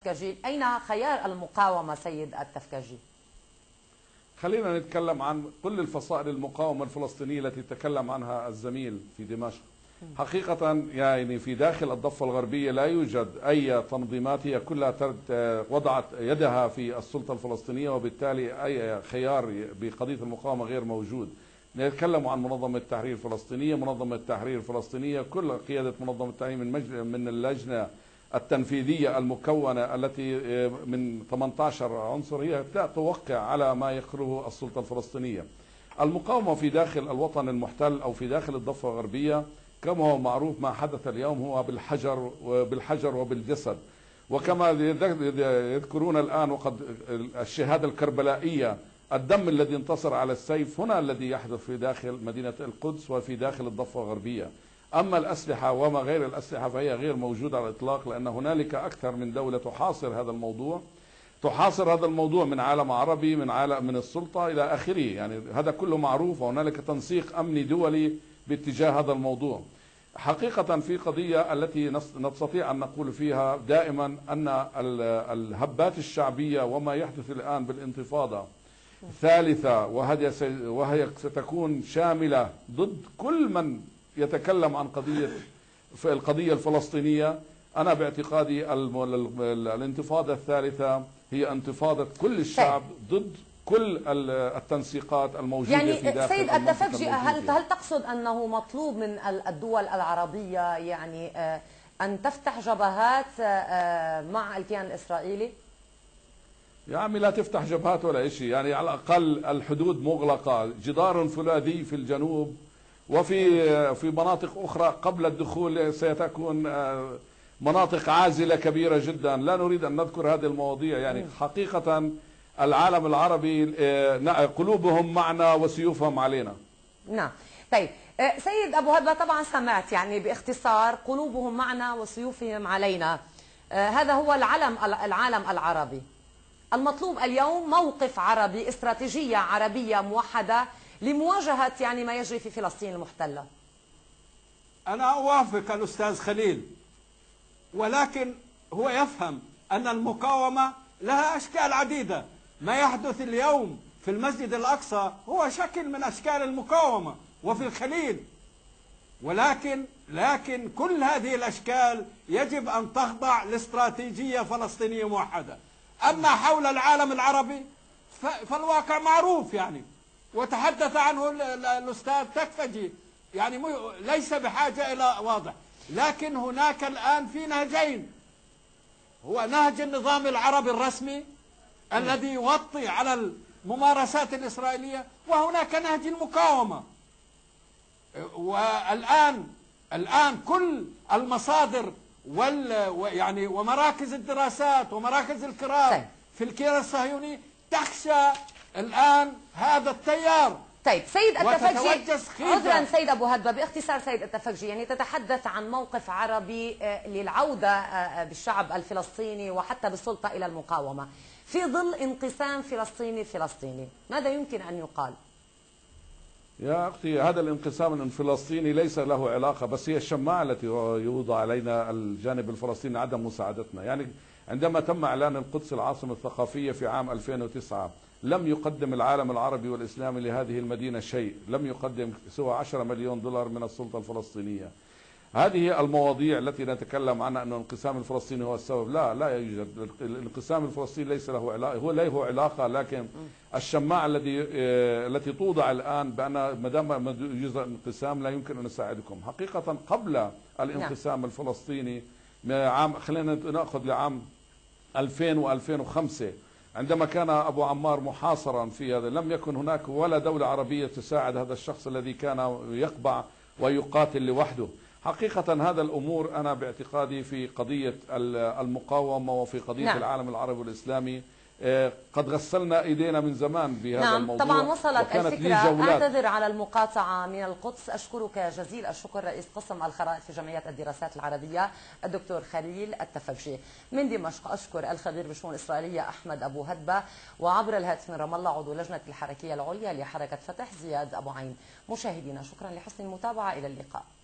التفكجي، أين خيار المقاومة سيد التفكجي؟ خلينا نتكلم عن كل الفصائل المقاومة الفلسطينية التي تكلم عنها الزميل في دمشق. حقيقة يعني في داخل الضفة الغربية لا يوجد أي تنظيمات، هي كلها وضعت يدها في السلطة الفلسطينية، وبالتالي أي خيار بقضية المقاومة غير موجود. نتكلم عن منظمة التحرير الفلسطينية، منظمة التحرير الفلسطينية كل قيادة منظمة التحرير من اللجنة التنفيذية المكونة التي من 18 عنصر، هي لا توقع على ما يقره السلطة الفلسطينية. المقاومة في داخل الوطن المحتل أو في داخل الضفة الغربية كما هو معروف ما حدث اليوم هو بالحجر وبالجسد، وكما يذكرون الآن وقد الشهادة الكربلائية، الدم الذي انتصر على السيف هنا الذي يحدث في داخل مدينة القدس وفي داخل الضفة الغربية. أما الأسلحة وما غير الأسلحة فهي غير موجودة على الإطلاق، لأن هنالك أكثر من دولة تحاصر هذا الموضوع من عالم عربي، من السلطة إلى آخره، يعني هذا كله معروف، وهنالك تنسيق أمني دولي باتجاه هذا الموضوع. حقيقة في قضية التي نستطيع أن نقول فيها دائما أن الهبات الشعبية وما يحدث الآن بالانتفاضة ثالثة، وهي ستكون شاملة ضد كل من يتكلم عن القضية الفلسطينية. أنا باعتقادي الانتفاضة الثالثة هي انتفاضة كل الشعب ضد كل التنسيقات الموجودة يعني في داخل سيد التفكجي، هل تقصد أنه مطلوب من الدول العربية يعني أن تفتح جبهات مع الكيان الإسرائيلي؟ يا عمي لا تفتح جبهات ولا شيء، يعني على الأقل الحدود مغلقة، جدار فولاذي في الجنوب، وفي مناطق أخرى قبل الدخول ستكون مناطق عازلة كبيرة جدا. لا نريد أن نذكر هذه المواضيع، يعني حقيقة العالم العربي قلوبهم معنا وسيوفهم علينا. نعم. طيب سيد أبو هدبة، طبعا سمعت يعني باختصار قلوبهم معنا وسيوفهم علينا، هذا هو العالم العربي. المطلوب اليوم موقف عربي، استراتيجية عربية موحدة لمواجهة يعني ما يجري في فلسطين المحتلة. أنا أوافق الأستاذ خليل، ولكن هو يفهم أن المقاومة لها أشكال عديدة. ما يحدث اليوم في المسجد الأقصى هو شكل من أشكال المقاومة وفي الخليل، لكن كل هذه الأشكال يجب أن تخضع لاستراتيجية فلسطينية موحدة. أما حول العالم العربي فالواقع معروف يعني، وتحدث عنه الأستاذ تكفجي، يعني ليس بحاجة إلى واضح. لكن هناك الآن في نهجين، هو نهج النظام العربي الرسمي الذي يغطي على الممارسات الإسرائيلية، وهناك نهج المقاومة. والآن كل المصادر يعني ومراكز الدراسات ومراكز القراءة في الكيان الصهيوني تخشى الآن هذا التيار. طيب سيد التفكجي، عذرا سيد أبو هدبة، باختصار سيد التفكجي، يعني تتحدث عن موقف عربي للعودة بالشعب الفلسطيني وحتى بالسلطة إلى المقاومة في ظل انقسام فلسطيني، ماذا يمكن أن يقال؟ يا أختي، هذا الانقسام الفلسطيني ليس له علاقة، بس هي الشماعة التي يوضع علينا الجانب الفلسطيني عدم مساعدتنا. يعني عندما تم إعلان القدس العاصمة الثقافية في عام 2009 لم يقدم العالم العربي والإسلامي لهذه المدينة شيء، لم يقدم سوى 10 مليون دولار من السلطة الفلسطينية. هذه المواضيع التي نتكلم عنها أن الانقسام الفلسطيني هو السبب، لا يوجد. الانقسام الفلسطيني ليس له علاقة، هو له علاقة، لكن الشماعة التي توضع الآن بأن ما دام يوجد انقسام لا يمكن أن نساعدكم. حقيقة قبل الانقسام الفلسطيني خلينا نأخذ لعام 2000 و2005 عندما كان أبو عمار محاصرا في هذا، لم يكن هناك ولا دولة عربية تساعد هذا الشخص الذي كان يقبع ويقاتل لوحده. حقيقة هذا الأمور أنا باعتقادي في قضية المقاومة وفي قضية العالم العربي والإسلامي قد غسلنا إيدينا من زمان بهذا الموضوع. طبعا وصلت الفكرة. أعتذر على المقاطعة من القدس. أشكرك جزيل الشكر رئيس قسم الخرائط في جمعية الدراسات العربية الدكتور خليل التفكجي. من دمشق أشكر الخبير بالشؤون الإسرائيلية أحمد أبو هدبة، وعبر الهاتف من رام الله عضو لجنة الحركية العليا لحركة فتح زياد أبو عين. مشاهدينا شكرا لحسن المتابعة، إلى اللقاء.